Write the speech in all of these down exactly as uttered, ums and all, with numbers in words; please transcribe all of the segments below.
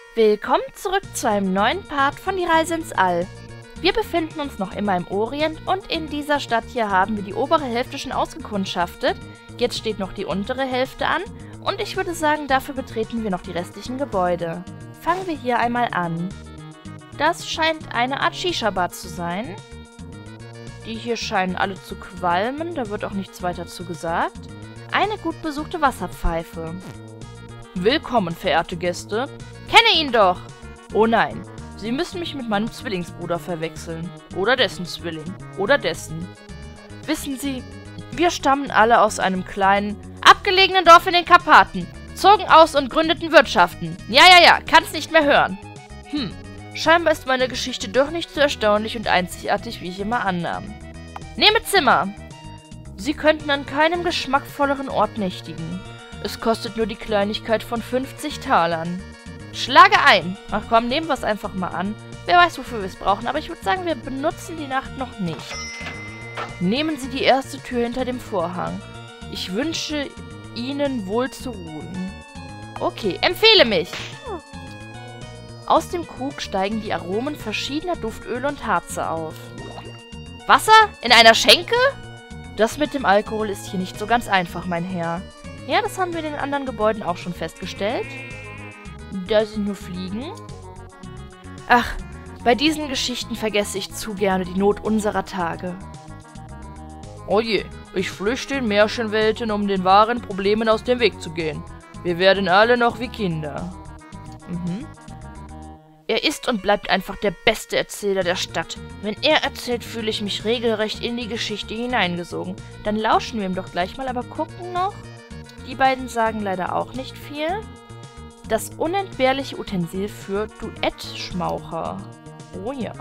Willkommen zurück zu einem neuen Part von Die Reise ins All. Wir befinden uns noch immer im Orient und in dieser Stadt hier haben wir die obere Hälfte schon ausgekundschaftet. Jetzt steht noch die untere Hälfte an und ich würde sagen, dafür betreten wir noch die restlichen Gebäude. Fangen wir hier einmal an. Das scheint eine Art Shisha-Bar zu sein. Die hier scheinen alle zu qualmen, da wird auch nichts weiter zu gesagt. Eine gut besuchte Wasserpfeife. Willkommen, verehrte Gäste. Kenne ihn doch! Oh nein, Sie müssen mich mit meinem Zwillingsbruder verwechseln. Oder dessen Zwilling. Oder dessen. Wissen Sie, wir stammen alle aus einem kleinen, abgelegenen Dorf in den Karpaten, zogen aus und gründeten Wirtschaften. Ja, ja, ja, kann's nicht mehr hören. Hm, scheinbar ist meine Geschichte doch nicht so erstaunlich und einzigartig, wie ich immer annahm. Nehme Zimmer! Sie könnten an keinem geschmackvolleren Ort nächtigen. Es kostet nur die Kleinigkeit von fünfzig Talern. Schlage ein! Ach komm, nehmen wir es einfach mal an. Wer weiß, wofür wir es brauchen, aber ich würde sagen, wir benutzen die Nacht noch nicht. Nehmen Sie die erste Tür hinter dem Vorhang. Ich wünsche Ihnen wohl zu ruhen. Okay, empfehle mich! Aus dem Krug steigen die Aromen verschiedener Duftöle und Harze auf. Wasser? In einer Schenke? Das mit dem Alkohol ist hier nicht so ganz einfach, mein Herr. Ja, das haben wir in den anderen Gebäuden auch schon festgestellt. Da sind nur Fliegen. Ach, bei diesen Geschichten vergesse ich zu gerne die Not unserer Tage. Oh je, ich flüchte in Märchenwelten, um den wahren Problemen aus dem Weg zu gehen. Wir werden alle noch wie Kinder. Mhm. Er ist und bleibt einfach der beste Erzähler der Stadt. Wenn er erzählt, fühle ich mich regelrecht in die Geschichte hineingesogen. Dann lauschen wir ihm doch gleich mal, aber gucken noch. Die beiden sagen leider auch nicht viel. Das unentbehrliche Utensil für Duettschmaucher. Oh ja.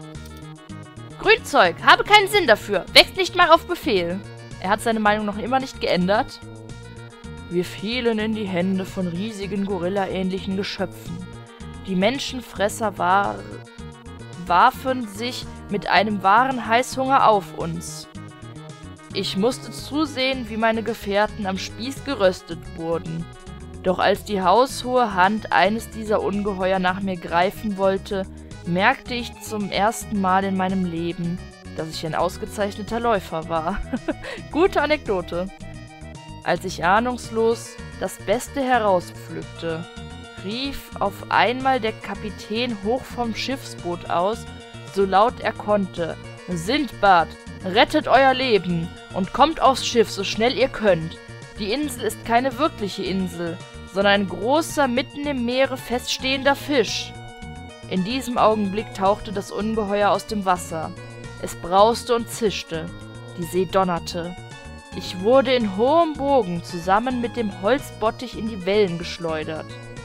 Grünzeug, habe keinen Sinn dafür. Wächst nicht mal auf Befehl. Er hat seine Meinung noch immer nicht geändert. Wir fielen in die Hände von riesigen Gorilla-ähnlichen Geschöpfen. Die Menschenfresser war, warfen sich mit einem wahren Heißhunger auf uns. Ich musste zusehen, wie meine Gefährten am Spieß geröstet wurden. Doch als die haushohe Hand eines dieser Ungeheuer nach mir greifen wollte, merkte ich zum ersten Mal in meinem Leben, dass ich ein ausgezeichneter Läufer war. Gute Anekdote. Als ich ahnungslos das Beste herauspflückte, rief auf einmal der Kapitän hoch vom Schiffsboot aus, so laut er konnte: Sindbad, rettet euer Leben und kommt aufs Schiff, so schnell ihr könnt. Die Insel ist keine wirkliche Insel, sondern ein großer, mitten im Meere feststehender Fisch. In diesem Augenblick tauchte das Ungeheuer aus dem Wasser. Es brauste und zischte. Die See donnerte. Ich wurde in hohem Bogen zusammen mit dem Holzbottich in die Wellen geschleudert.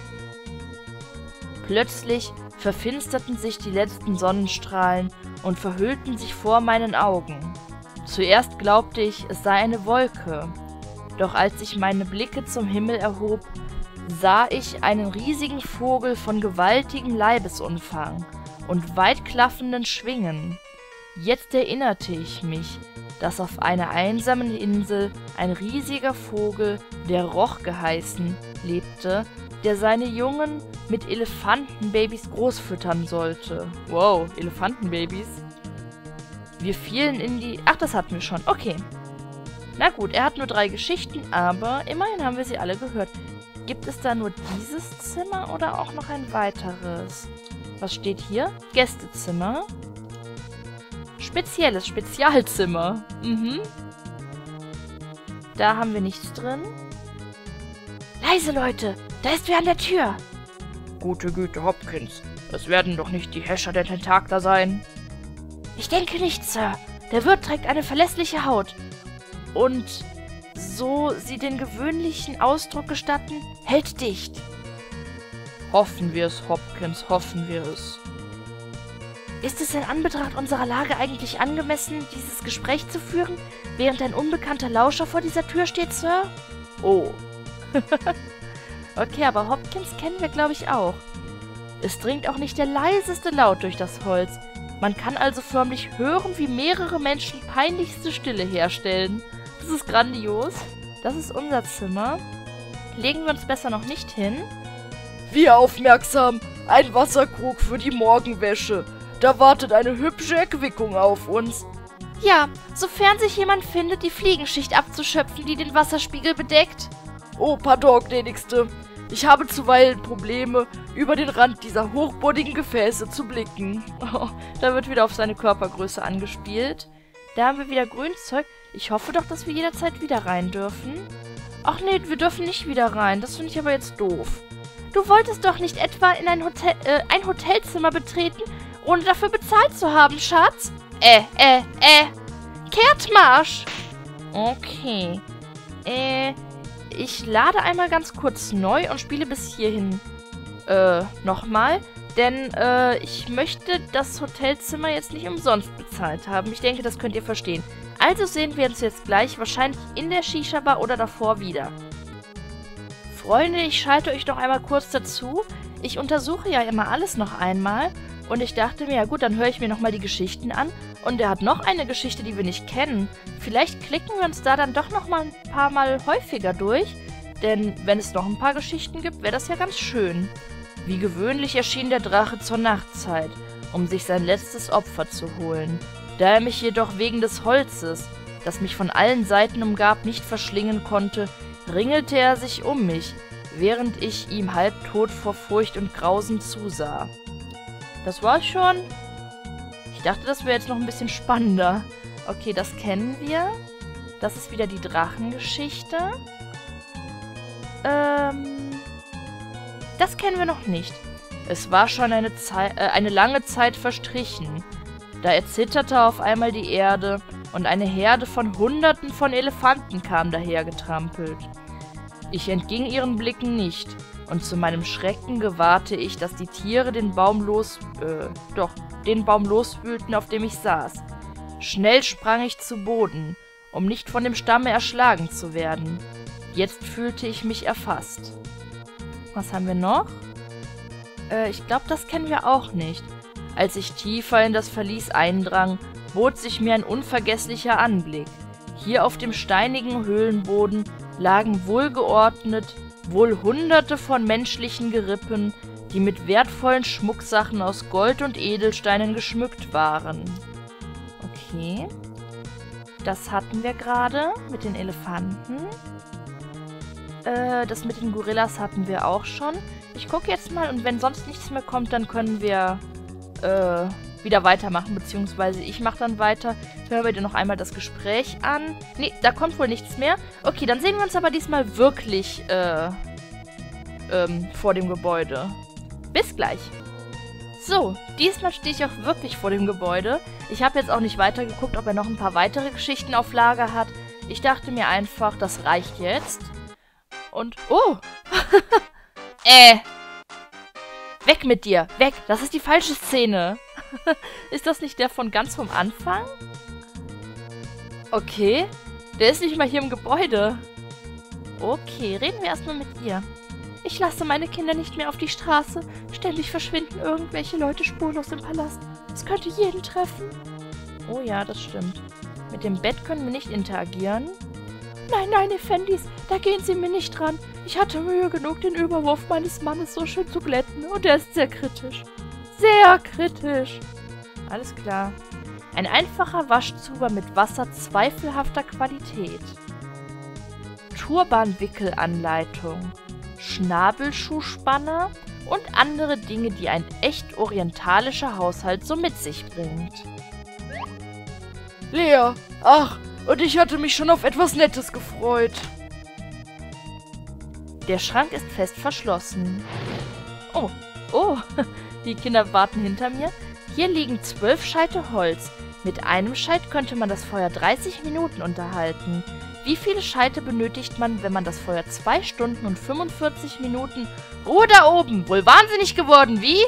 Plötzlich verfinsterten sich die letzten Sonnenstrahlen und verhüllten sich vor meinen Augen. Zuerst glaubte ich, es sei eine Wolke. Doch als ich meine Blicke zum Himmel erhob, sah ich einen riesigen Vogel von gewaltigem Leibesumfang und weitklaffenden Schwingen. Jetzt erinnerte ich mich, dass auf einer einsamen Insel ein riesiger Vogel, der Roch geheißen, lebte, der seine Jungen mit Elefantenbabys großfüttern sollte. Wow, Elefantenbabys. Wir fielen in die... Ach, das hatten wir schon. Okay. Na gut, er hat nur drei Geschichten, aber immerhin haben wir sie alle gehört. Gibt es da nur dieses Zimmer oder auch noch ein weiteres? Was steht hier? Gästezimmer. Spezielles Spezialzimmer. Mhm. Da haben wir nichts drin. Leise, Leute! Da ist wer an der Tür! Gute Güte, Hopkins. Es werden doch nicht die Häscher der Tentakler sein. Ich denke nicht, Sir. Der Wirt trägt eine verlässliche Haut. Und, so sie den gewöhnlichen Ausdruck gestatten, hält dicht. Hoffen wir es, Hopkins, hoffen wir es. Ist es in Anbetracht unserer Lage eigentlich angemessen, dieses Gespräch zu führen, während ein unbekannter Lauscher vor dieser Tür steht, Sir? Oh. Okay, aber Hopkins kennen wir, glaube ich, auch. Es dringt auch nicht der leiseste Laut durch das Holz. Man kann also förmlich hören, wie mehrere Menschen peinlichste Stille herstellen. Das ist grandios. Das ist unser Zimmer. Legen wir uns besser noch nicht hin. Wie aufmerksam! Ein Wasserkrug für die Morgenwäsche. Da wartet eine hübsche Erquickung auf uns. Ja, sofern sich jemand findet, die Fliegenschicht abzuschöpfen, die den Wasserspiegel bedeckt. Oh, pardon, gnädigste. Ich habe zuweilen Probleme, über den Rand dieser hochbodigen Gefäße zu blicken. Oh, da wird wieder auf seine Körpergröße angespielt. Da haben wir wieder Grünzeug. Ich hoffe doch, dass wir jederzeit wieder rein dürfen. Ach nee, wir dürfen nicht wieder rein. Das finde ich aber jetzt doof. Du wolltest doch nicht etwa in ein, Hotel, äh, ein Hotelzimmer betreten, ohne dafür bezahlt zu haben, Schatz? Äh, äh, äh. Kehrtmarsch! Okay. Äh, ich lade einmal ganz kurz neu und spiele bis hierhin, äh, nochmal. Denn, äh, ich möchte das Hotelzimmer jetzt nicht umsonst bezahlt haben. Ich denke, das könnt ihr verstehen. Also sehen wir uns jetzt gleich wahrscheinlich in der Shisha-Bar oder davor wieder. Freunde, ich schalte euch noch einmal kurz dazu. Ich untersuche ja immer alles noch einmal. Und ich dachte mir, ja gut, dann höre ich mir nochmal die Geschichten an. Und er hat noch eine Geschichte, die wir nicht kennen. Vielleicht klicken wir uns da dann doch nochmal ein paar Mal häufiger durch. Denn wenn es noch ein paar Geschichten gibt, wäre das ja ganz schön. Wie gewöhnlich erschien der Drache zur Nachtzeit, um sich sein letztes Opfer zu holen. Da er mich jedoch wegen des Holzes, das mich von allen Seiten umgab, nicht verschlingen konnte, ringelte er sich um mich, während ich ihm halbtot vor Furcht und Grausen zusah. Das war's schon? Ich dachte, das wäre jetzt noch ein bisschen spannender. Okay, das kennen wir. Das ist wieder die Drachengeschichte. Ähm... Das kennen wir noch nicht. Es war schon eine, Zei- äh, eine lange Zeit verstrichen. Da erzitterte auf einmal die Erde und eine Herde von Hunderten von Elefanten kam dahergetrampelt. Ich entging ihren Blicken nicht, und zu meinem Schrecken gewahrte ich, dass die Tiere den Baum los... äh, doch, den Baum loswühlten, auf dem ich saß. Schnell sprang ich zu Boden, um nicht von dem Stamme erschlagen zu werden. Jetzt fühlte ich mich erfasst. Was haben wir noch? Äh, ich glaube, das kennen wir auch nicht. Als ich tiefer in das Verlies eindrang, bot sich mir ein unvergesslicher Anblick. Hier auf dem steinigen Höhlenboden lagen wohlgeordnet wohl Hunderte von menschlichen Gerippen, die mit wertvollen Schmucksachen aus Gold und Edelsteinen geschmückt waren. Okay. Das hatten wir gerade mit den Elefanten. Äh, das mit den Gorillas hatten wir auch schon. Ich gucke jetzt mal und wenn sonst nichts mehr kommt, dann können wir äh, wieder weitermachen, beziehungsweise ich mache dann weiter. Hören wir dir noch einmal das Gespräch an. Nee, da kommt wohl nichts mehr. Okay, dann sehen wir uns aber diesmal wirklich äh, ähm, vor dem Gebäude. Bis gleich. So, diesmal stehe ich auch wirklich vor dem Gebäude. Ich habe jetzt auch nicht weiter geguckt, ob er noch ein paar weitere Geschichten auf Lager hat. Ich dachte mir einfach, das reicht jetzt. Und, oh, äh, weg mit dir, weg, das ist die falsche Szene. Ist das nicht der von ganz vom Anfang? Okay, der ist nicht mal hier im Gebäude. Okay, reden wir erstmal mit ihr. Ich lasse meine Kinder nicht mehr auf die Straße. Ständig verschwinden irgendwelche Leute spurlos im Palast. Es könnte jeden treffen. Oh ja, das stimmt. Mit dem Bett können wir nicht interagieren. Nein, nein, Effendis, da gehen Sie mir nicht dran. Ich hatte Mühe genug, den Überwurf meines Mannes so schön zu glätten. Und er ist sehr kritisch. Sehr kritisch. Alles klar. Ein einfacher Waschzuber mit Wasser zweifelhafter Qualität. Turbanwickelanleitung. Schnabelschuhspanner und andere Dinge, die ein echt orientalischer Haushalt so mit sich bringt. Lea, ach, und ich hatte mich schon auf etwas Nettes gefreut. Der Schrank ist fest verschlossen. Oh, oh, die Kinder warten hinter mir. Hier liegen zwölf Scheite Holz. Mit einem Scheit könnte man das Feuer dreißig Minuten unterhalten. Wie viele Scheite benötigt man, wenn man das Feuer zwei Stunden und fünfundvierzig Minuten... Ruhe da oben! Wohl wahnsinnig geworden, wie?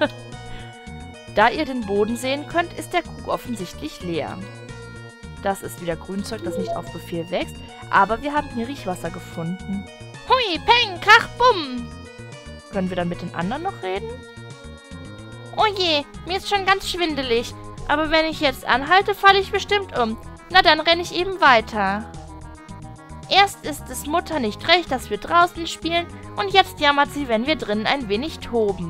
Da ihr den Boden sehen könnt, ist der Krug offensichtlich leer. Das ist wieder Grünzeug, das nicht auf Befehl wächst. Aber wir haben hier Riechwasser gefunden. Hui, peng, krach, bumm! Können wir dann mit den anderen noch reden? Oh je, mir ist schon ganz schwindelig. Aber wenn ich jetzt anhalte, falle ich bestimmt um. Na, dann renne ich eben weiter. Erst ist es Mutter nicht recht, dass wir draußen spielen, und jetzt jammert sie, wenn wir drinnen ein wenig toben.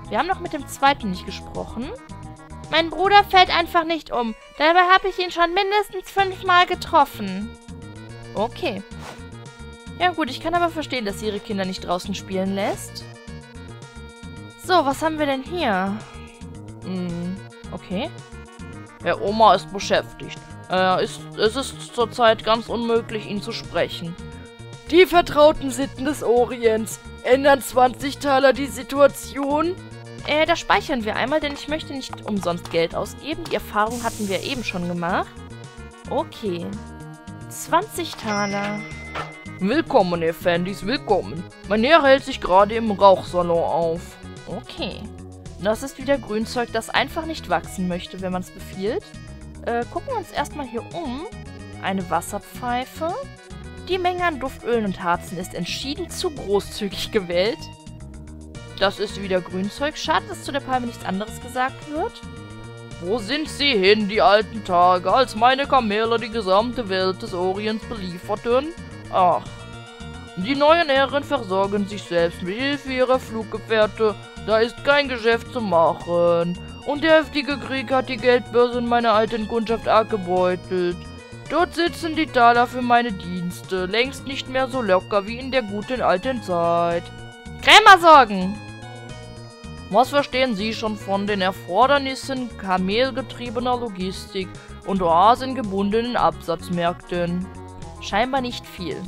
Wir haben noch mit dem zweiten nicht gesprochen. Mein Bruder fällt einfach nicht um. Dabei habe ich ihn schon mindestens fünfmal getroffen. Okay. Ja gut, ich kann aber verstehen, dass sie ihre Kinder nicht draußen spielen lässt. So, was haben wir denn hier? Hm, okay. Herr Oma ist beschäftigt. Äh, ist, es ist zurzeit ganz unmöglich, ihn zu sprechen. Die vertrauten Sitten des Orients. Ändern zwanzig Taler die Situation? Äh, das speichern wir einmal, denn ich möchte nicht umsonst Geld ausgeben. Die Erfahrung hatten wir eben schon gemacht. Okay. zwanzig Taler. Willkommen, Effendis, willkommen. Mein Herr hält sich gerade im Rauchsalon auf. Okay. Das ist wieder Grünzeug, das einfach nicht wachsen möchte, wenn man es befiehlt. Äh, gucken wir uns erstmal hier um. Eine Wasserpfeife. Die Menge an Duftölen und Harzen ist entschieden zu großzügig gewählt. Das ist wieder Grünzeug. Schade, dass zu der Palme nichts anderes gesagt wird. Wo sind sie hin, die alten Tage, als meine Kamele die gesamte Welt des Orients belieferten? Ach, die neuen Herren versorgen sich selbst mit Hilfe ihrer Fluggefährte. Da ist kein Geschäft zu machen. Und der heftige Krieg hat die Geldbörse in meiner alten Kundschaft arg gebeutelt. Dort sitzen die Taler für meine Dienste, längst nicht mehr so locker wie in der guten alten Zeit. Krämersorgen! Was verstehen Sie schon von den Erfordernissen kamelgetriebener Logistik und oasengebundenen Absatzmärkten? Scheinbar nicht viel.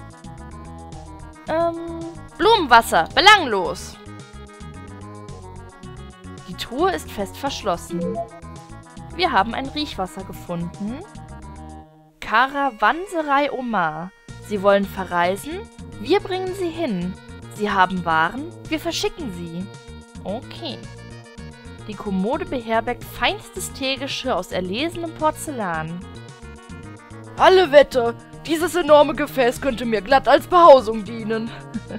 Ähm, Blumenwasser, belanglos. Die Truhe ist fest verschlossen. Wir haben ein Riechwasser gefunden. Karawanserei Omar. Sie wollen verreisen? Wir bringen sie hin. Sie haben Waren? Wir verschicken sie. Okay. Die Kommode beherbergt feinstes Teegeschirr aus erlesenem Porzellan. Alle Wetter! Dieses enorme Gefäß könnte mir glatt als Behausung dienen.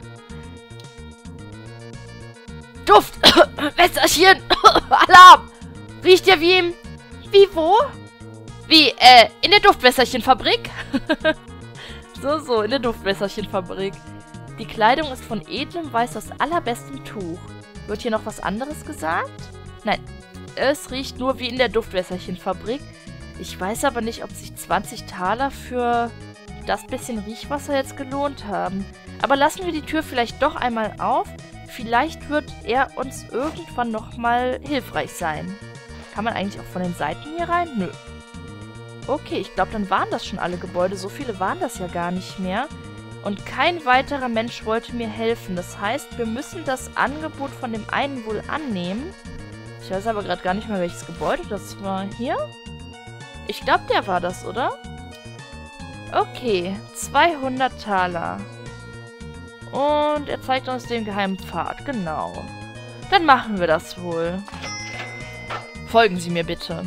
Duft! Wässerchen! Alarm! Riecht ja wie im... Wie wo? Wie, äh, in der Duftwässerchenfabrik? so, so, in der Duftwässerchenfabrik. Die Kleidung ist von edlem Weiß aus allerbestem Tuch. Wird hier noch was anderes gesagt? Nein, es riecht nur wie in der Duftwässerchenfabrik. Ich weiß aber nicht, ob sich zwanzig Taler für das bisschen Riechwasser jetzt gelohnt haben. Aber lassen wir die Tür vielleicht doch einmal auf. Vielleicht wird er uns irgendwann nochmal hilfreich sein. Kann man eigentlich auch von den Seiten hier rein? Nö. Okay, ich glaube, dann waren das schon alle Gebäude. So viele waren das ja gar nicht mehr. Und kein weiterer Mensch wollte mir helfen. Das heißt, wir müssen das Angebot von dem einen wohl annehmen. Ich weiß aber gerade gar nicht mehr, welches Gebäude das war. Hier? Ich glaube, der war das, oder? Okay, zweihundert Taler. Und er zeigt uns den geheimen Pfad, genau. Dann machen wir das wohl. Folgen Sie mir bitte.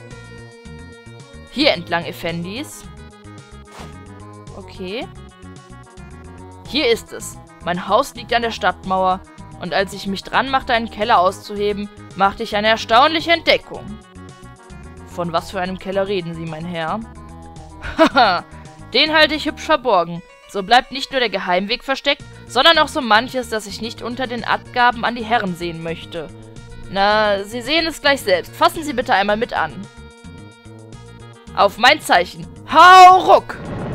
Hier entlang, Effendis. Okay. Hier ist es. Mein Haus liegt an der Stadtmauer. Und als ich mich dran machte, einen Keller auszuheben, machte ich eine erstaunliche Entdeckung. Von was für einem Keller reden Sie, mein Herr? Haha, den halte ich hübsch verborgen. So bleibt nicht nur der Geheimweg versteckt, sondern auch so manches, das ich nicht unter den Abgaben an die Herren sehen möchte. Na, Sie sehen es gleich selbst. Fassen Sie bitte einmal mit an. Auf mein Zeichen. Hau ruck!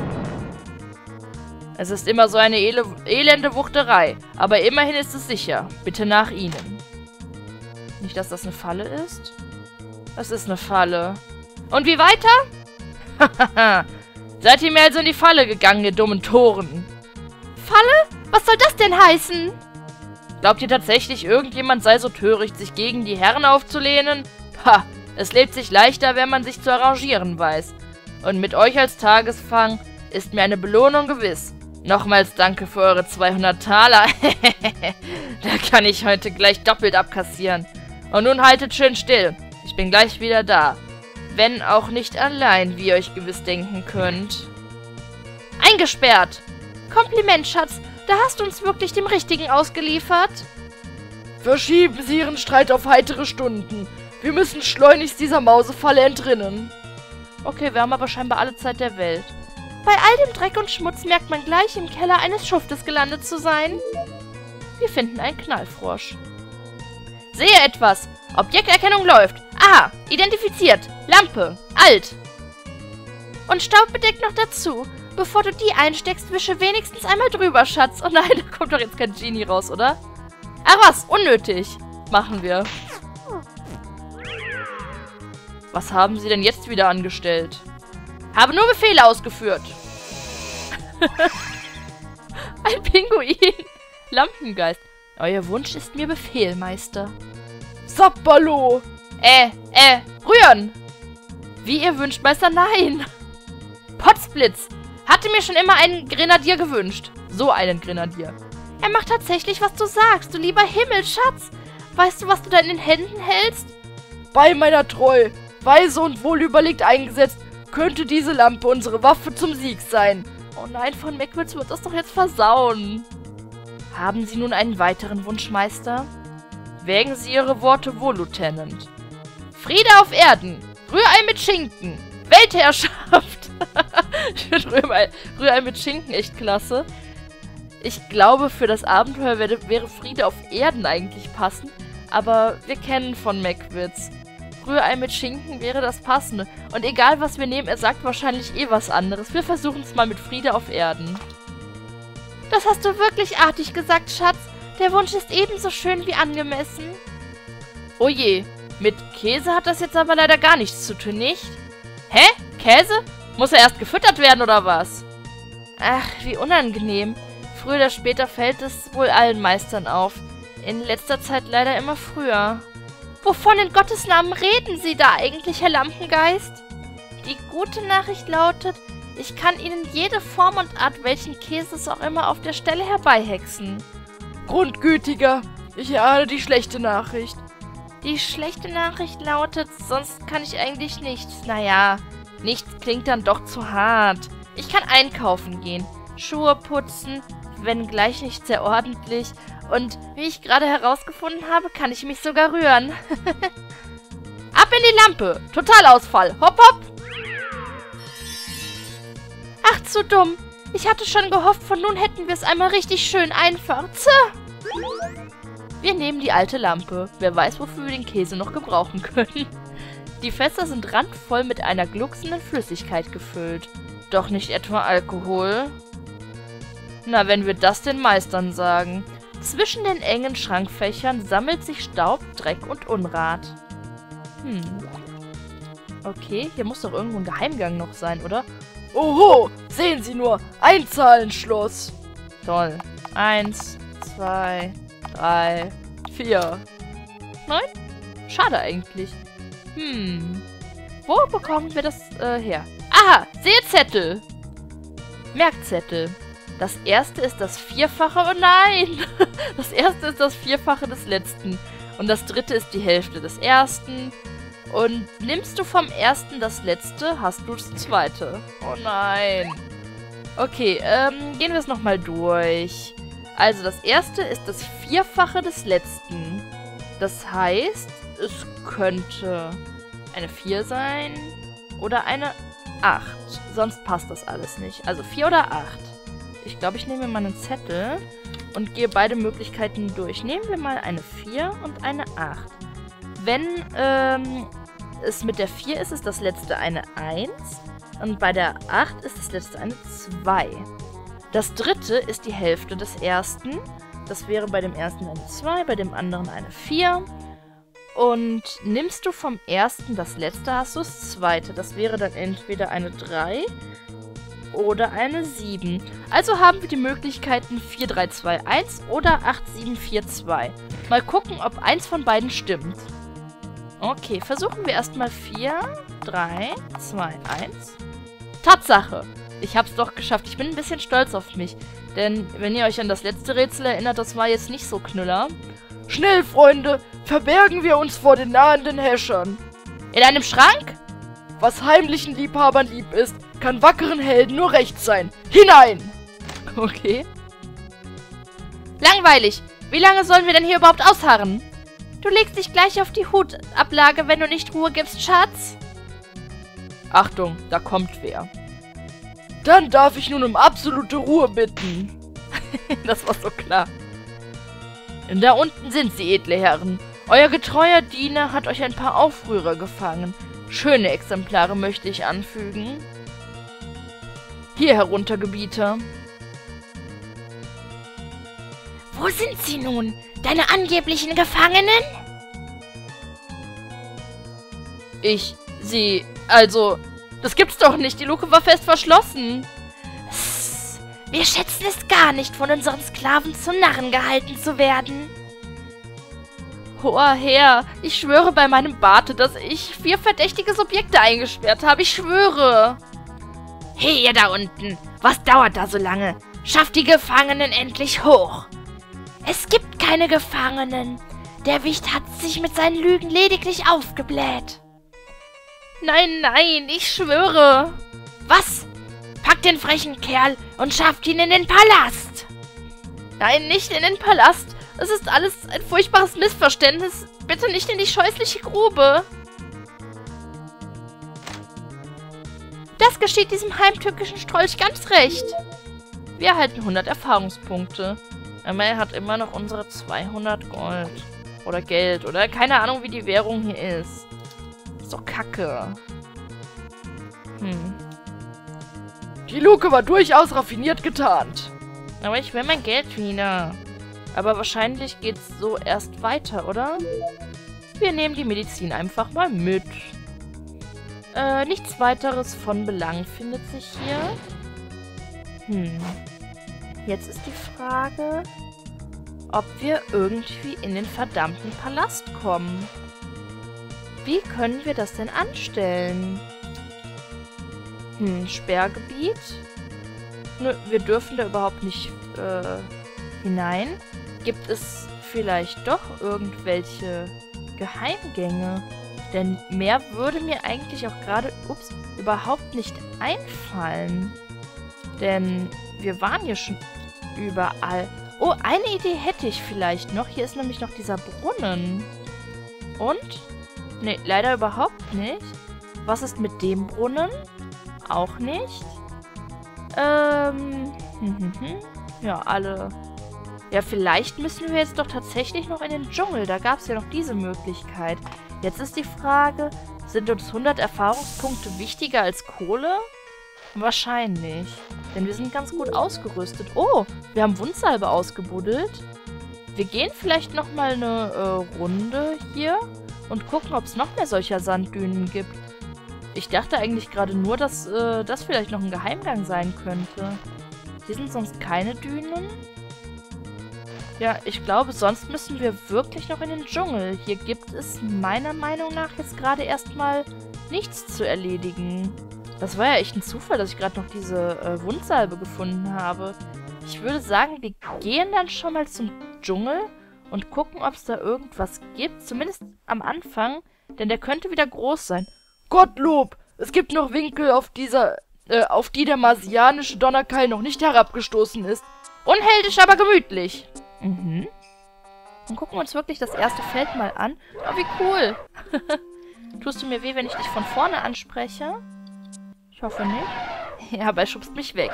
Es ist immer so eine ele elende Wuchterei, aber immerhin ist es sicher. Bitte nach Ihnen. Nicht, dass das eine Falle ist? Das ist eine Falle. Und wie weiter? Hahaha. Seid ihr mir also in die Falle gegangen, ihr dummen Toren? Falle? Was soll das denn heißen? Glaubt ihr tatsächlich, irgendjemand sei so töricht, sich gegen die Herren aufzulehnen? Ha, es lebt sich leichter, wenn man sich zu arrangieren weiß. Und mit euch als Tagesfang ist mir eine Belohnung gewiss. Nochmals danke für eure zweihundert Taler. Da kann ich heute gleich doppelt abkassieren. Und nun haltet schön still. Ich bin gleich wieder da. Wenn auch nicht allein, wie ihr euch gewiss denken könnt. Eingesperrt! Kompliment, Schatz. Da hast du uns wirklich dem Richtigen ausgeliefert. Verschieben Sie Ihren Streit auf heitere Stunden. Wir müssen schleunigst dieser Mausefalle entrinnen. Okay, wir haben aber scheinbar alle Zeit der Welt. Bei all dem Dreck und Schmutz merkt man gleich, im Keller eines Schuftes gelandet zu sein. Wir finden einen Knallfrosch. Sehe etwas. Objekterkennung läuft. Aha, identifiziert. Lampe. Alt. Und staubbedeckt noch dazu. Bevor du die einsteckst, wische wenigstens einmal drüber, Schatz. Oh nein, da kommt doch jetzt kein Genie raus, oder? Ach was, unnötig. Machen wir. Was haben Sie denn jetzt wieder angestellt? Habe nur Befehle ausgeführt. Ein Pinguin. Lampengeist. Euer Wunsch ist mir Befehl, Meister. Sappalo! Äh, äh, rühren! Wie ihr wünscht, Meister, nein! Potzblitz! Hatte mir schon immer einen Grenadier gewünscht. So einen Grenadier. Er macht tatsächlich, was du sagst, du lieber Himmel, Schatz. Weißt du, was du da in den Händen hältst? Bei meiner Treu, weise und wohlüberlegt eingesetzt, könnte diese Lampe unsere Waffe zum Sieg sein. Oh nein, von Macwitz wird das doch jetzt versauen. Haben Sie nun einen weiteren Wunsch, Meister? Wägen Sie Ihre Worte wohl, Lieutenant. Friede auf Erden. Rührei mit Schinken. Weltherrschaft. Ich finde Rührei, Rührei mit Schinken echt klasse. Ich glaube, für das Abenteuer wäre, wäre Friede auf Erden eigentlich passend. Aber wir kennen von Macwitz. Rührei mit Schinken wäre das Passende. Und egal, was wir nehmen, er sagt wahrscheinlich eh was anderes. Wir versuchen es mal mit Friede auf Erden. Das hast du wirklich artig gesagt, Schatz. Der Wunsch ist ebenso schön wie angemessen. Oh je, mit Käse hat das jetzt aber leider gar nichts zu tun, nicht? Hä? Käse? Muss er erst gefüttert werden, oder was? Ach, wie unangenehm. Früher oder später fällt es wohl allen Meistern auf. In letzter Zeit leider immer früher. Wovon in Gottes Namen reden Sie da eigentlich, Herr Lampengeist? Die gute Nachricht lautet, ich kann Ihnen jede Form und Art, welchen Käses auch immer auf der Stelle herbeihexen. Grundgütiger, ich erahne die schlechte Nachricht. Die schlechte Nachricht lautet, sonst kann ich eigentlich nichts. Naja, nichts klingt dann doch zu hart. Ich kann einkaufen gehen, Schuhe putzen, wenn gleich nicht sehr ordentlich. Und wie ich gerade herausgefunden habe, kann ich mich sogar rühren. Ab in die Lampe! Totalausfall! Hopp, hopp! Ach, zu dumm. Ich hatte schon gehofft, von nun hätten wir es einmal richtig schön einfach. Zäh. Wir nehmen die alte Lampe. Wer weiß, wofür wir den Käse noch gebrauchen können. Die Fässer sind randvoll mit einer glucksenden Flüssigkeit gefüllt. Doch nicht etwa Alkohol? Na, wenn wir das den Meistern sagen. Zwischen den engen Schrankfächern sammelt sich Staub, Dreck und Unrat. Hm. Okay, hier muss doch irgendwo ein Geheimgang noch sein, oder? Oho, sehen Sie nur, ein Zahlenschloss. Toll. Eins, zwei, drei, vier. Nein? Schade eigentlich. Hm. Wo bekommen wir das äh, her? Aha, Sehzettel. Merkzettel. Das erste ist das Vierfache. Oh nein! Das erste ist das Vierfache des letzten. Und das dritte ist die Hälfte des ersten. Und nimmst du vom ersten das letzte, hast du das zweite. Oh nein. Okay, ähm, gehen wir es nochmal durch. Also das erste ist das Vierfache des letzten. Das heißt, es könnte eine vier sein oder eine acht. Sonst passt das alles nicht. Also vier oder acht. Ich glaube, ich nehme mir mal einen Zettel und gehe beide Möglichkeiten durch. Nehmen wir mal eine vier und eine acht. Wenn ähm, es mit der vier ist, ist das letzte eine eins. Und bei der acht ist das letzte eine zwei. Das dritte ist die Hälfte des ersten. Das wäre bei dem ersten eine zwei, bei dem anderen eine vier. Und nimmst du vom ersten das letzte, hast du das zweite. Das wäre dann entweder eine drei oder eine sieben. Also haben wir die Möglichkeiten vier, drei, zwei, eins oder acht, sieben, vier, zwei. Mal gucken, ob eins von beiden stimmt. Okay, versuchen wir erstmal vier, drei, zwei, eins. Tatsache! Ich hab's doch geschafft. Ich bin ein bisschen stolz auf mich. Denn, wenn ihr euch an das letzte Rätsel erinnert, das war jetzt nicht so knüller. Schnell, Freunde! Verbergen wir uns vor den nahenden Häschern. In einem Schrank? Was heimlichen Liebhabern lieb ist, kann wackeren Helden nur recht sein. Hinein! Okay. Langweilig. Wie lange sollen wir denn hier überhaupt ausharren? Du legst dich gleich auf die Hutablage, wenn du nicht Ruhe gibst, Schatz. Achtung, da kommt wer. Dann darf ich nun um absolute Ruhe bitten. Das war so klar. Da unten sind sie, edle Herren. Euer getreuer Diener hat euch ein paar Aufrührer gefangen. Schöne Exemplare möchte ich anfügen. Hier herunter, Gebieter. Wo sind sie nun, deine angeblichen Gefangenen? Ich, sie, also, das gibt's doch nicht. Die Luke war fest verschlossen. Psst, wir schätzen es gar nicht, von unseren Sklaven zu Narren gehalten zu werden. Hoher Herr, ich schwöre bei meinem Barte, dass ich vier verdächtige Subjekte eingesperrt habe. Ich schwöre. Hey, ihr da unten, was dauert da so lange? Schafft die Gefangenen endlich hoch. Es gibt keine Gefangenen. Der Wicht hat sich mit seinen Lügen lediglich aufgebläht. Nein, nein, ich schwöre. Was? Packt den frechen Kerl und schafft ihn in den Palast. Nein, nicht in den Palast. Es ist alles ein furchtbares Missverständnis. Bitte nicht in die scheußliche Grube. Das geschieht diesem heimtückischen Strolch ganz recht. Wir erhalten hundert Erfahrungspunkte. Aber er hat immer noch unsere zweihundert Gold. Oder Geld. Oder keine Ahnung, wie die Währung hier ist. Ist doch kacke. Hm. Die Luke war durchaus raffiniert getarnt. Aber ich will mein Geld wieder. Aber wahrscheinlich geht's so erst weiter, oder? Wir nehmen die Medizin einfach mal mit. Äh, nichts weiteres von Belang findet sich hier. Hm. Jetzt ist die Frage, ob wir irgendwie in den verdammten Palast kommen. Wie können wir das denn anstellen? Hm, Sperrgebiet? Nö, wir dürfen da überhaupt nicht äh, hinein. Gibt es vielleicht doch irgendwelche Geheimgänge? Denn mehr würde mir eigentlich auch gerade, ups, überhaupt nicht einfallen. Denn wir waren hier schon überall. Oh, eine Idee hätte ich vielleicht noch. Hier ist nämlich noch dieser Brunnen. Und? Ne, leider überhaupt nicht. Was ist mit dem Brunnen? Auch nicht. Ähm, hm, hm, hm. Ja, alle. Ja, vielleicht müssen wir jetzt doch tatsächlich noch in den Dschungel. Da gab es ja noch diese Möglichkeit. Jetzt ist die Frage, sind uns hundert Erfahrungspunkte wichtiger als Kohle? Wahrscheinlich. Denn wir sind ganz gut ausgerüstet. Oh, wir haben Wundsalbe ausgebuddelt. Wir gehen vielleicht nochmal eine äh, Runde hier und gucken, ob es noch mehr solcher Sanddünen gibt. Ich dachte eigentlich gerade nur, dass äh, das vielleicht noch ein Geheimgang sein könnte. Hier sind sonst keine Dünen. Ja, ich glaube, sonst müssen wir wirklich noch in den Dschungel. Hier gibt es meiner Meinung nach jetzt gerade erstmal nichts zu erledigen. Das war ja echt ein Zufall, dass ich gerade noch diese äh, Wundsalbe gefunden habe. Ich würde sagen, wir gehen dann schon mal zum Dschungel und gucken, ob es da irgendwas gibt. Zumindest am Anfang, denn der könnte wieder groß sein. Gottlob! Es gibt noch Winkel, auf dieser, äh, auf die der marsianische Donnerkeil noch nicht herabgestoßen ist. Unheldisch, aber gemütlich. Mhm. Dann gucken wir uns wirklich das erste Feld mal an. Oh, wie cool. Tust du mir weh, wenn ich dich von vorne anspreche? Ich hoffe nicht. Ja, aber er schubst mich weg.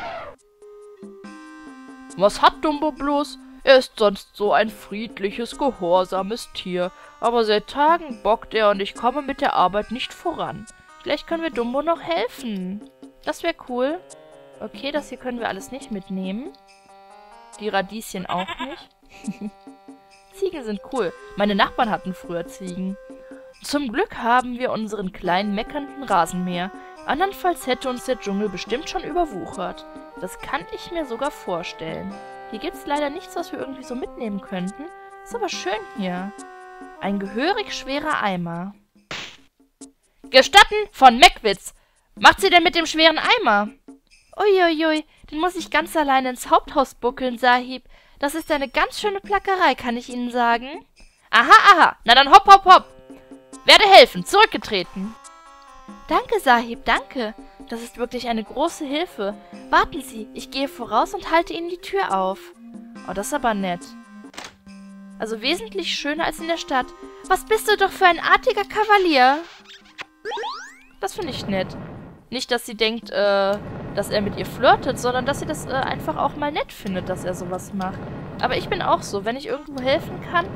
Was hat Dumbo bloß? Er ist sonst so ein friedliches, gehorsames Tier. Aber seit Tagen bockt er und ich komme mit der Arbeit nicht voran. Vielleicht können wir Dumbo noch helfen. Das wäre cool. Okay, das hier können wir alles nicht mitnehmen. Die Radieschen auch nicht. Ziegen sind cool. Meine Nachbarn hatten früher Ziegen. Zum Glück haben wir unseren kleinen meckernden Rasenmäher. Andernfalls hätte uns der Dschungel bestimmt schon überwuchert. Das kann ich mir sogar vorstellen. Hier gibt es leider nichts, was wir irgendwie so mitnehmen könnten. Ist aber schön hier. Ein gehörig schwerer Eimer. Gestatten von Meckwitz. Macht sie denn mit dem schweren Eimer? Uiuiui, den muss ich ganz alleine ins Haupthaus buckeln, Sahib. Das ist eine ganz schöne Plackerei, kann ich Ihnen sagen. Aha, aha. Na dann hopp, hopp, hopp. Werde helfen. Zurückgetreten. Danke, Sahib, danke. Das ist wirklich eine große Hilfe. Warten Sie, ich gehe voraus und halte Ihnen die Tür auf. Oh, das ist aber nett. Also wesentlich schöner als in der Stadt. Was bist du doch für ein artiger Kavalier? Das finde ich nett. Nicht, dass sie denkt, äh, dass er mit ihr flirtet, sondern dass sie das äh, einfach auch mal nett findet, dass er sowas macht. Aber ich bin auch so. Wenn ich irgendwo helfen kann,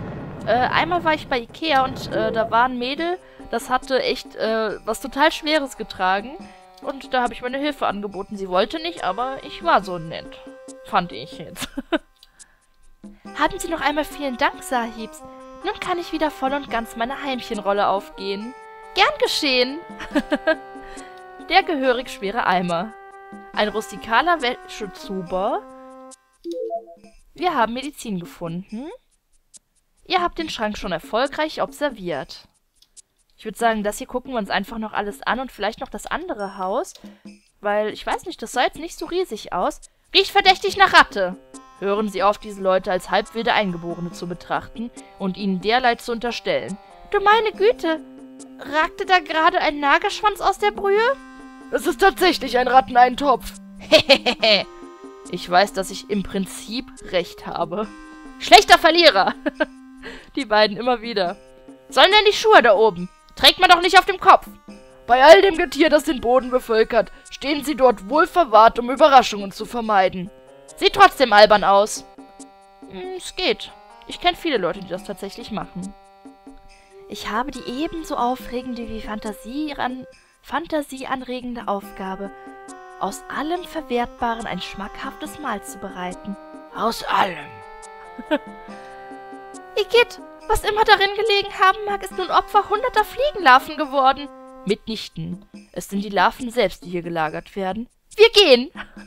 Äh, einmal war ich bei Ikea und äh, da war ein Mädel, das hatte echt äh, was total Schweres getragen. Und da habe ich meine Hilfe angeboten. Sie wollte nicht, aber ich war so nett. Fand ich jetzt. Haben Sie noch einmal vielen Dank, Sahibs. Nun kann ich wieder voll und ganz meine Heimchenrolle aufgehen. Gern geschehen. Der gehörig schwere Eimer. Ein rustikaler Wäschezuber. Wir haben Medizin gefunden. Ihr habt den Schrank schon erfolgreich observiert. Ich würde sagen, das hier gucken wir uns einfach noch alles an und vielleicht noch das andere Haus. Weil, ich weiß nicht, das sah jetzt nicht so riesig aus. Riecht verdächtig nach Ratte. Hören Sie auf, diese Leute als halbwilde Eingeborene zu betrachten und ihnen derlei zu unterstellen. Du meine Güte, ragte da gerade ein Nagerschwanz aus der Brühe? Es ist tatsächlich ein Ratteneintopf. Hehehe. Ich weiß, dass ich im Prinzip recht habe. Schlechter Verlierer. Die beiden immer wieder. Sollen denn die Schuhe da oben? Trägt man doch nicht auf dem Kopf. Bei all dem Getier, das den Boden bevölkert, stehen sie dort wohl verwahrt, um Überraschungen zu vermeiden. Sieht trotzdem albern aus. Hm, es geht. Ich kenne viele Leute, die das tatsächlich machen. Ich habe die ebenso aufregende wie Fantasiean fantasieanregende Aufgabe, aus allem Verwertbaren ein schmackhaftes Mahl zu bereiten. Aus allem. Igitt, was immer darin gelegen haben mag, ist nun Opfer hunderter Fliegenlarven geworden. Mitnichten. Es sind die Larven selbst, die hier gelagert werden. Wir gehen!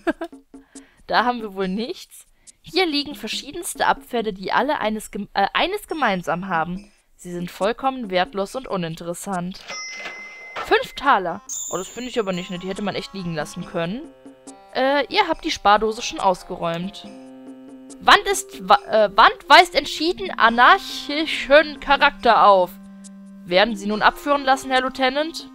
Da haben wir wohl nichts. Hier liegen verschiedenste Abfälle, die alle eines, gem äh, eines gemeinsam haben. Sie sind vollkommen wertlos und uninteressant. Fünf Taler. Oh, das finde ich aber nicht, ne? Die hätte man echt liegen lassen können. Äh, ihr habt die Spardose schon ausgeräumt. Wand ist, wa äh, Wand weist entschieden anarchischen Charakter auf. Werden Sie nun abführen lassen, Herr Lieutenant?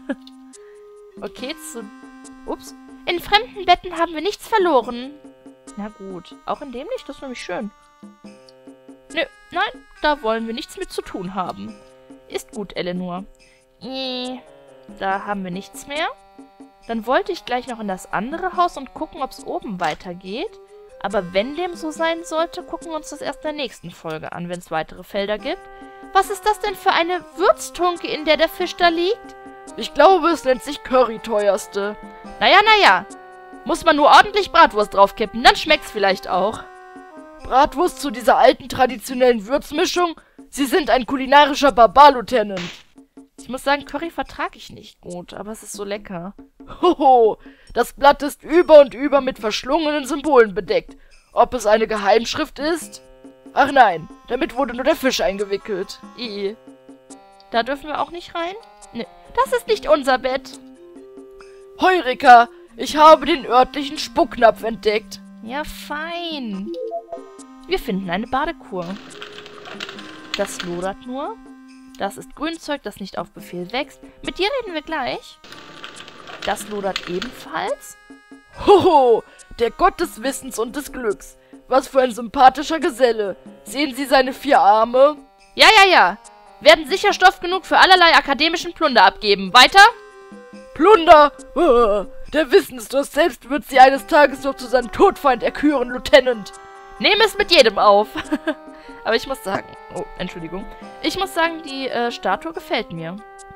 Okay, zu... Ups. In fremden Betten haben wir nichts verloren. Na gut, auch in dem nicht, das ist nämlich schön. Nö, nein, da wollen wir nichts mit zu tun haben. Ist gut, Eleanor. Äh, da haben wir nichts mehr. Dann wollte ich gleich noch in das andere Haus und gucken, ob es oben weitergeht. Aber wenn dem so sein sollte, gucken wir uns das erst in der nächsten Folge an, wenn es weitere Felder gibt. Was ist das denn für eine Würztunke, in der der Fisch da liegt? Ich glaube, es nennt sich Curry-teuerste. Naja, naja. Muss man nur ordentlich Bratwurst draufkippen, dann schmeckt's vielleicht auch. Bratwurst zu dieser alten, traditionellen Würzmischung? Sie sind ein kulinarischer Barbar, Lieutenant. Ich muss sagen, Curry vertrage ich nicht gut, aber es ist so lecker. Hoho, das Blatt ist über und über mit verschlungenen Symbolen bedeckt. Ob es eine Geheimschrift ist? Ach nein, damit wurde nur der Fisch eingewickelt. I. Da dürfen wir auch nicht rein? Nö, das ist nicht unser Bett. Heureka, ich habe den örtlichen Spucknapf entdeckt. Ja, fein. Wir finden eine Badekur. Das lodert nur. Das ist Grünzeug, das nicht auf Befehl wächst. Mit dir reden wir gleich. Das lodert ebenfalls. Hoho, der Gott des Wissens und des Glücks. Was für ein sympathischer Geselle. Sehen Sie seine vier Arme? Ja, ja, ja. Werden sicher Stoff genug für allerlei akademischen Plunder abgeben. Weiter? Plunder? Oh, der Wissensdurst selbst wird Sie eines Tages noch zu seinem Todfeind erküren, Lieutenant. Nehme es mit jedem auf. Aber ich muss sagen... Oh, Entschuldigung. Ich muss sagen, die äh, Statue gefällt mir.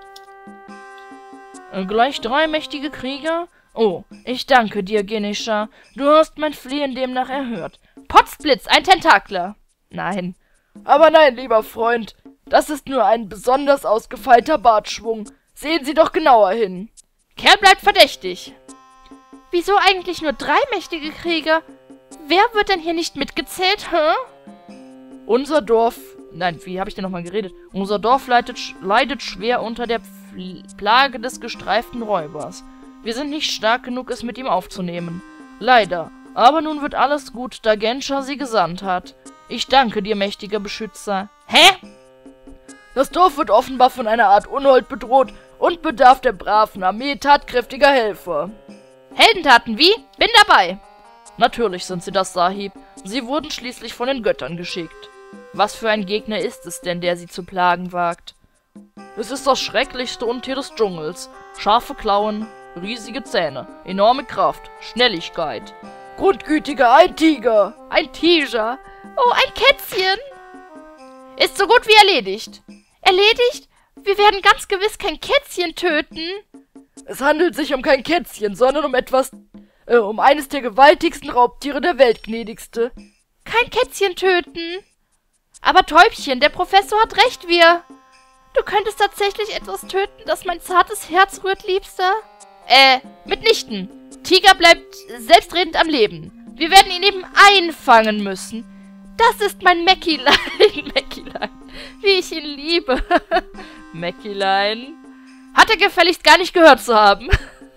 Äh, gleich drei mächtige Krieger? Oh, ich danke dir, Genisha. Du hast mein Flehen demnach erhört. Potzblitz, ein Tentakler. Nein. Aber nein, lieber Freund. Das ist nur ein besonders ausgefeilter Bartschwung. Sehen Sie doch genauer hin. Kerl bleibt verdächtig. Wieso eigentlich nur drei mächtige Krieger? Wer wird denn hier nicht mitgezählt, hä? Unser Dorf... Nein, wie habe ich denn nochmal geredet? Unser Dorf leidet, leidet schwer unter der Pl Plage des gestreiften Räubers. Wir sind nicht stark genug, es mit ihm aufzunehmen. Leider. Aber nun wird alles gut, da Genscher sie gesandt hat. Ich danke dir, mächtiger Beschützer. Hä? Das Dorf wird offenbar von einer Art Unhold bedroht und bedarf der braven Armee tatkräftiger Helfer. Heldentaten wie? Bin dabei. Natürlich sind sie das, Sahib. Sie wurden schließlich von den Göttern geschickt. Was für ein Gegner ist es denn, der sie zu plagen wagt? Es ist das schrecklichste Untier des Dschungels. Scharfe Klauen, riesige Zähne, enorme Kraft, Schnelligkeit. Grundgütiger, ein Tiger. Ein Tiger. Oh, ein Kätzchen. Ist so gut wie erledigt. Erledigt? Wir werden ganz gewiss kein Kätzchen töten. Es handelt sich um kein Kätzchen, sondern um etwas, äh, um eines der gewaltigsten Raubtiere der Welt, gnädigste. Kein Kätzchen töten. Aber Täubchen, der Professor hat recht, wir... Du könntest tatsächlich etwas töten, das mein zartes Herz rührt, Liebster? Äh, mitnichten. Tiger bleibt selbstredend am Leben. Wir werden ihn eben einfangen müssen. Das ist mein Mackielein, Mackielein. Wie ich ihn liebe. Mackielein? Hat er gefälligst gar nicht gehört zu haben.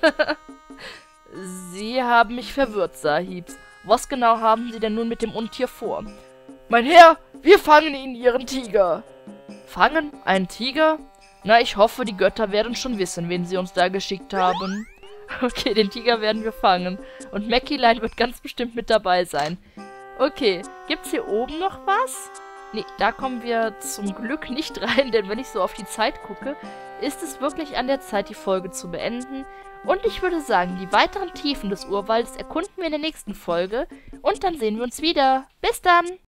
Sie haben mich verwirrt, Sahibs. Was genau haben Sie denn nun mit dem Untier vor? Mein Herr, wir fangen Ihnen Ihren Tiger. Fangen? Einen Tiger? Na, ich hoffe, die Götter werden schon wissen, wen sie uns da geschickt haben. Okay, den Tiger werden wir fangen. Und Mackielein wird ganz bestimmt mit dabei sein. Okay, gibt's hier oben noch was? Nee, da kommen wir zum Glück nicht rein, denn wenn ich so auf die Zeit gucke, ist es wirklich an der Zeit, die Folge zu beenden. Und ich würde sagen, die weiteren Tiefen des Urwalds erkunden wir in der nächsten Folge. Und dann sehen wir uns wieder. Bis dann!